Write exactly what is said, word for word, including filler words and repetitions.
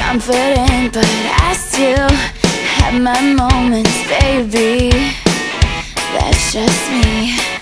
confident, but I still have my moments, baby. That's just me.